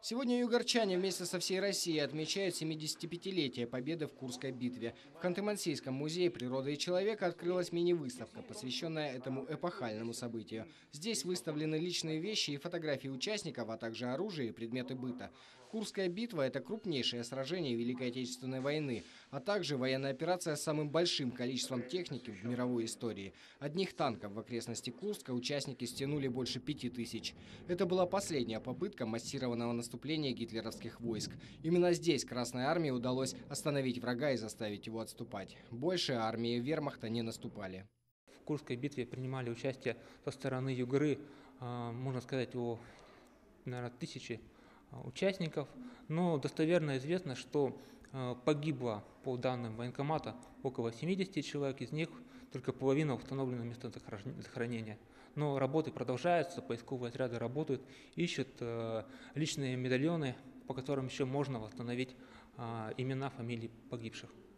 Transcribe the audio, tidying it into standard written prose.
Сегодня югорчане вместе со всей Россией отмечают 75-летие победы в Курской битве. В Ханты-Мансийском музее природы и человека открылась мини-выставка, посвященная этому эпохальному событию. Здесь выставлены личные вещи и фотографии участников, а также оружие и предметы быта. Курская битва – это крупнейшее сражение Великой Отечественной войны, а также военная операция с самым большим количеством техники в мировой истории. Одних танков в окрестности Курска участники стянули больше 5000. Это была последняя попытка массированного наступления гитлеровских войск. Именно здесь Красной армии удалось остановить врага и заставить его отступать. Больше армии вермахта не наступали. В Курской битве принимали участие со стороны Югры, можно сказать, наверное, 1000 участников, но достоверно известно, что погибло, по данным военкомата, около 70 человек, из них только половина установлена место захоронения. Но работы продолжаются, поисковые отряды работают, ищут личные медальоны, по которым еще можно восстановить имена, фамилии погибших.